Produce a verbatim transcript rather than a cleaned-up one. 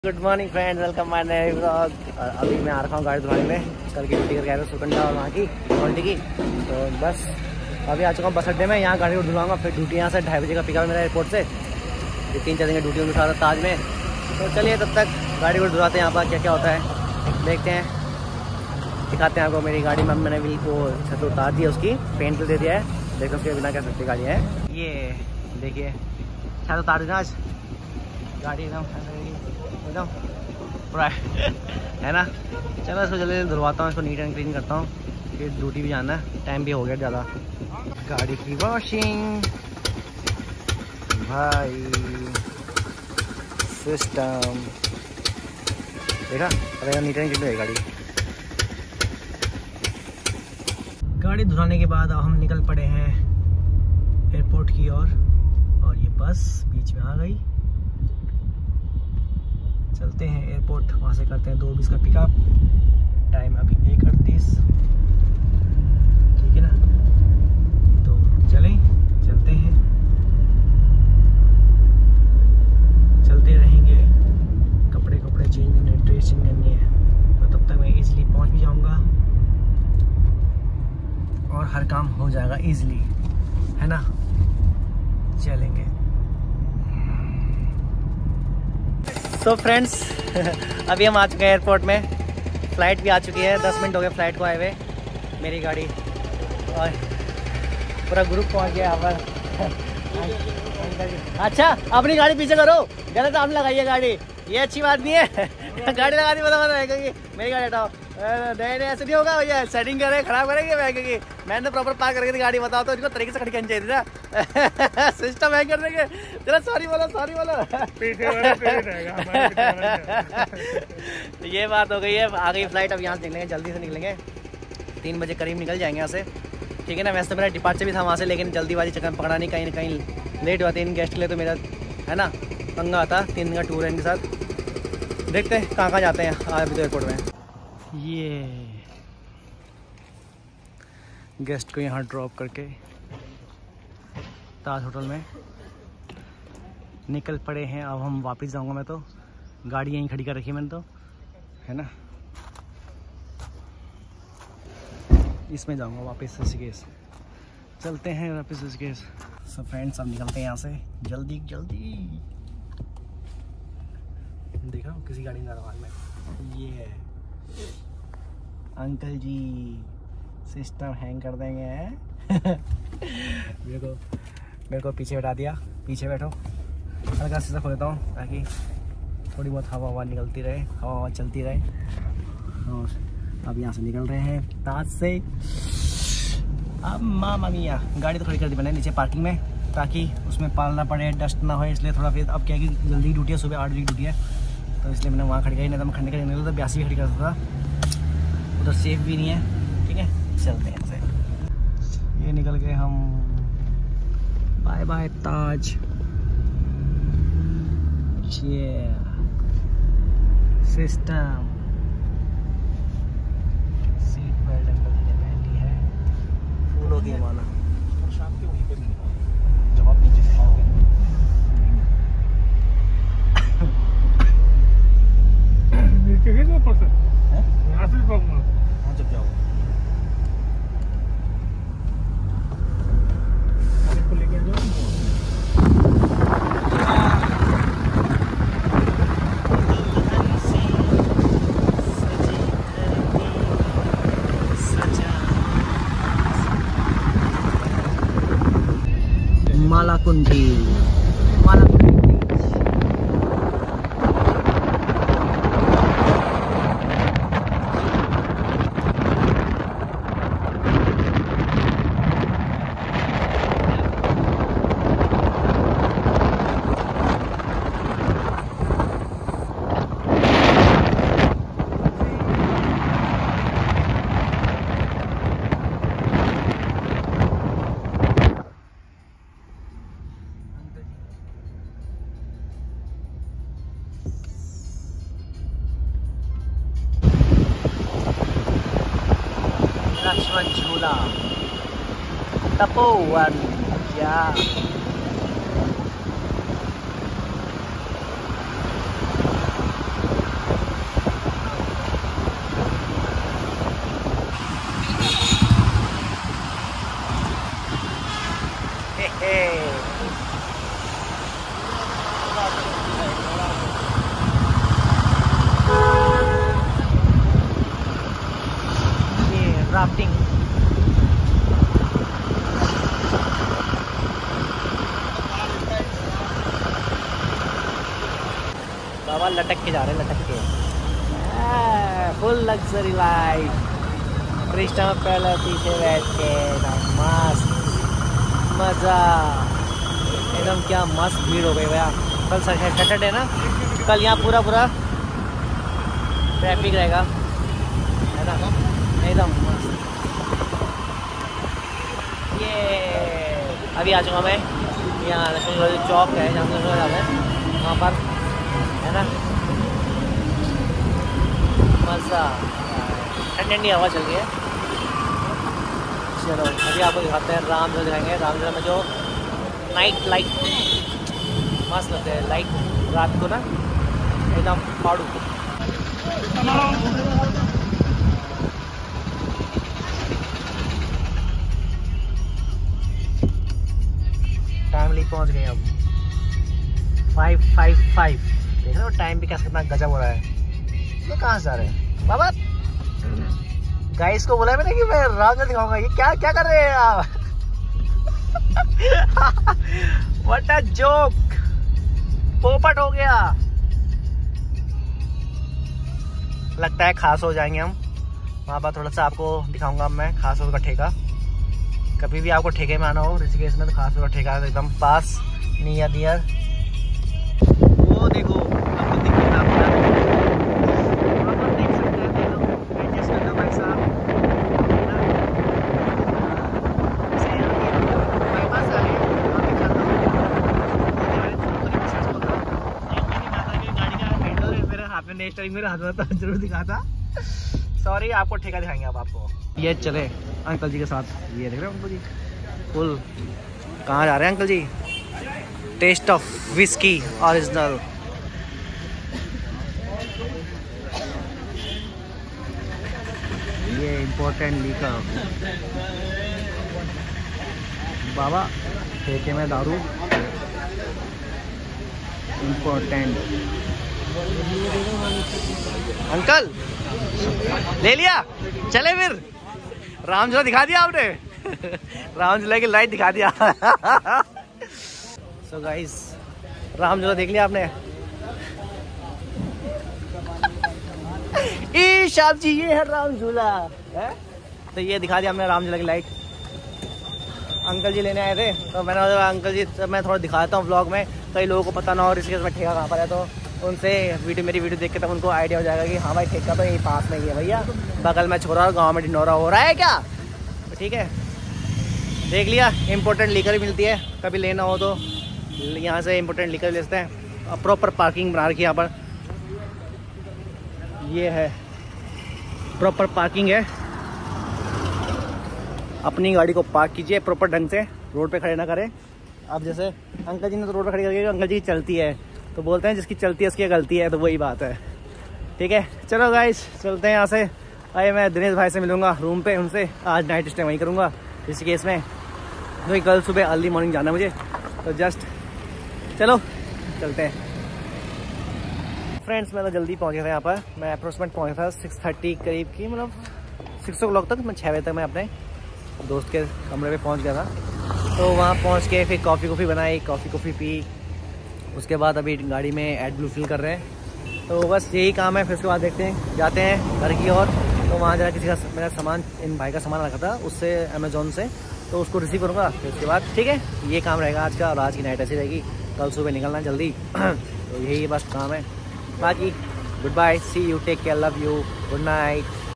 Good morning friend, welcome my नए vlog. अभी मैं आ रखा हूँ गाड़ी धुलाने में। कल की ड्यूटी करके आया था सुकंडा और वहाँ की क्वालिटी की। तो बस अभी आ चुका हूँ बस अड्डे में। यहाँ गाड़ी को धुलाऊंगा, फिर ड्यूटी यहाँ से ढाई बजे का पिकअप मेरा एयरपोर्ट से। ये तीन चार दिन की ड्यूटी उनके साथ ताज में। तो चलिए तब तक गाड़ी को धुलाते हैं। यहाँ पर क्या क्या होता है देखते हैं, दिखाते हैं आपको। मेरी गाड़ी में मैंने भी वो छत उतार दी है, उसकी पेंट दे दिया है। देखो उसके बिना क्या सकती गाड़ी है। ये देखिए छत उतार दी आज, गाड़ी एकदम एकदम पूरा है ना। चलो इसको जल्दी जल्दी धुलवाता हूँ, इसको नीट एंड क्लीन करता हूँ, फिर ड्यूटी भी जाना है। टाइम भी हो गया ज़्यादा। गाड़ी की वॉशिंग भाई, सिस्टम देखा, अरे नीट एंड क्लीन है गाड़ी। गाड़ी धुलाने के बाद अब हम निकल पड़े हैं एयरपोर्ट की ओर। और, और ये बस बीच में आ गई। चलते हैं एयरपोर्ट, वहाँ से करते हैं दो बीस का पिकअप। टाइम अभी एक अड़तीस, ठीक है ना। तो चलें, चलते हैं, चलते रहेंगे। कपड़े कपड़े चेंज करने, ड्रेस चेंज करनी है, तो तब तक मैं इजीली पहुँच भी जाऊँगा और हर काम हो जाएगा इजीली, है ना। चलेंगे। तो फ्रेंड्स अभी हम आ चुके हैं एयरपोर्ट में। फ़्लाइट भी आ चुकी है, दस मिनट हो गए फ़्लाइट को आए हुए। मेरी गाड़ी और पूरा ग्रुप पहुंच गया यहाँ पर। अच्छा अपनी गाड़ी पीछे करो, गलत आपने लगाई है गाड़ी, ये अच्छी बात नहीं है। गाड़ी लगा दी बता बता क्योंकि मेरी गाड़ी हटाओ। नहीं नहीं ऐसे नहीं होगा भैया, सेटिंग करे खराब करेंगे मैं, क्योंकि मैंने तो प्रॉपर पार्क करके गाड़ी बताओ तो इसको तरीके से खड़ी करनी चाहिए थी ना। सिस्टम है कर देंगे। चलो सॉरी बोलो, सॉरी बोलो। तो ये बात हो गई है। आ गई फ्लाइट, अब यहाँ से निकलेंगे, जल्दी से निकलेंगे। तीन बजे करीब निकल जाएंगे यहाँ से, ठीक है ना। वैसे तो मेरा डिपार्चर भी था वहाँ से, लेकिन जल्दीबाजी चक्कर पकड़ा नहीं, कहीं ना कहीं लेट हुआ। तीन गेस्ट के लिए तो मेरा है ना पंगा आता। तीन दिन का टूर है इनके साथ। देखते हैं कहाँ कहाँ जाते हैं आज अभी तो एयरपोर्ट में। ये गेस्ट को यहाँ ड्रॉप करके ताज होटल में निकल पड़े हैं। अब हम वापस जाऊँगा मैं, तो गाड़ी यहीं खड़ी कर रखी है मैंने तो, है ना। इसमें जाऊँगा वापस ऋषिकेश। चलते हैं वापस ऋषिकेश। सो फ्रेंड्स अब निकलते हैं यहाँ से जल्दी जल्दी। देखा किसी गाड़ी का आवाज में। ये है अंकल जी, सिस्टम हैंग कर देंगे हैं। मेरे को मेरे को पीछे बैठा दिया, पीछे बैठो। हल्का सा खोल देता हूँ ताकि थोड़ी बहुत हवा हवा निकलती रहे, हवा हवा चलती रहे। और अब यहाँ से निकल रहे हैं ताज से। अब मामा मिया गाड़ी तो खड़ी कर दी मैंने नीचे पार्किंग में, ताकि उसमें पालना पड़े, डस्ट ना हो, इसलिए थोड़ा। फिर अब क्या है कि जल्दी ड्यूटी है, सुबह आठ बजे ड्यूटी है, तो इसलिए मैंने वहाँ खड़ी करी। नहीं तो मैं खंडे का निकलता तो ब्यासी खड़ी कर सकता था, उधर सेफ भी नहीं है, ठीक है। चलते हैं से, ये निकल गए हम। Bye bye Taj. ये system seat belt uncle ji ने पहनी है, फूलों की माला। शाम के वहीं पे जब आप नीचे से आओगे नीचे ही ना पड़ता है, यहाँ से पाऊंगा। हाँ जब जाओ को लेके आ जाओ। माला कुंडी, माला कुंडी। लक्ष्मण झूला, तपोवन, क्या लटक के जा रहे हैं, लटक के। फुल लग्जरी लाइफ, कृष्णा में पहले पीछे बैठ के मस्त मज़ा एकदम। क्या मस्त भीड़ हो गई भैया। कल सैटरडे ना, कल यहाँ पूरा पूरा ट्रैफिक रहेगा, है ना, एकदम मस्त। ये अभी आ चुका मैं यहाँ लक्ष्मी चौक है जहाँ से जाते हैं, वहाँ पर, है ना, मज़ा, ठंडी ठंडी हवा चल रही है। चलो अभी आपको दिखाते हैं, रामझूला दिखाएंगे। रामझूला में जो नाइट लाइट मस्त लगते हैं, लाइट रात को ना एकदम पाड़ू। फैमिली पहुंच गए अब, फाइव फाइव फाइव। देख रहे हो टाइम भी कैसे कितना गजब हो रहा है। ये कहाँ से जा रहे हैं बाबा? गाइस को बोला मैंने कि मैं रामझूला दिखाऊंगा, ये क्या क्या कर रहे हैं आप? व्हाट अ जोक, पोपट हो गया। लगता है खास हो जाएंगे हम वहाँ पर। थोड़ा सा आपको दिखाऊंगा मैं खास का ठेका। कभी भी आपको ठेके में आना हो ऋषिकेश में तो खास का ठेका है एकदम पास, नियर नियर। वो देखो आपको दिख रहा है, देख सकते हैं लोग एडजस्ट करना भाई साहब। मेरे हाथ में तो जरूर दिखा था, सॉरी। आपको ठेका दिखाएंगे अब आपको। ये चले अंकल जी के साथ, ये देख रहे हो अंकल जी फुल। कहाँ जा रहे हैं uncle ji? Taste of whisky original. ये इम्पोर्टेंट लीकर बाबा, ठेके में दारू इम्पोर्टेंट। अंकल ले लिया, चले फिर। रामझूला दिखा दिया आपने। रामझूला की लाइट दिखा दिया। सो गाइस, रामझूला देख लिया आपने। ई शाब जी, ये है रामझूला है। तो ये दिखा दिया हमने रामझूला की लाइट। अंकल जी लेने आए थे तो मैंने बोला अंकल जी तो मैं थोड़ा दिखाता हूँ व्लॉग में, कई लोगों को पता ना हो ऋषिकेश में ठेका कहाँ पर है, तो उनसे वीडियो मेरी वीडियो देख के तब उनको आइडिया हो जाएगा कि हाँ भाई ठेका तो यही पास में ही है भैया, बगल में छोरा और गाँव में ढिंडोरा हो रहा है क्या। तो ठीक है, देख लिया। इम्पोर्टेंट लीकर भी मिलती है, कभी लेना हो तो यहाँ से इम्पोर्टेंट लीकर ले सकते हैं। प्रॉपर पार्किंग बना रखी है यहाँ पर, ये है प्रॉपर पार्किंग है। अपनी गाड़ी को पार्क कीजिए प्रॉपर ढंग से, रोड पे खड़े ना करें। अब जैसे अंकल जी ने तो रोड पे खड़ी करके, अंकल जी की चलती है तो बोलते हैं जिसकी चलती है उसकी गलती है, तो वही बात है। ठीक है, चलो गाइस चलते हैं यहाँ से। अरे मैं दिनेश भाई से मिलूंगा रूम पे, उनसे आज नाइट स्टे वहीं करूँगा ऋषिकेश में, क्योंकि कल सुबह अर्ली मॉर्निंग जाना है मुझे। तो जस्ट चलो चलते हैं फ्रेंड्स। मैं तो जल्दी पहुँच गया था यहाँ पर, मैं अप्रोक्सीमेट पहुँच था सिक्स थर्टी करीब की, मतलब सिक्स ओ क्लॉक तक। मैं छः बजे तक मैं अपने दोस्त के कमरे पे पहुँच गया था। तो वहाँ पहुँच के फिर कॉफ़ी कॉफ़ी बनाई, कॉफ़ी कॉफ़ी पी। उसके बाद अभी गाड़ी में एड ब्लू फिल कर रहे हैं, तो बस यही काम है। फिर उसके बाद देखते हैं, जाते हैं घर की ओर। तो वहाँ जरा किसी का मेरा सामान, इन भाई का सामान रखा था उससे अमेज़ोन से, तो उसको रिसीव करूँगा। फिर उसके बाद ठीक है, ये काम रहेगा आज का, और आज की नाइट ऐसी रहेगी। कल सुबह निकलना जल्दी। तो यही बस काम है। बाकी good bye, see you, take care, love you, good night.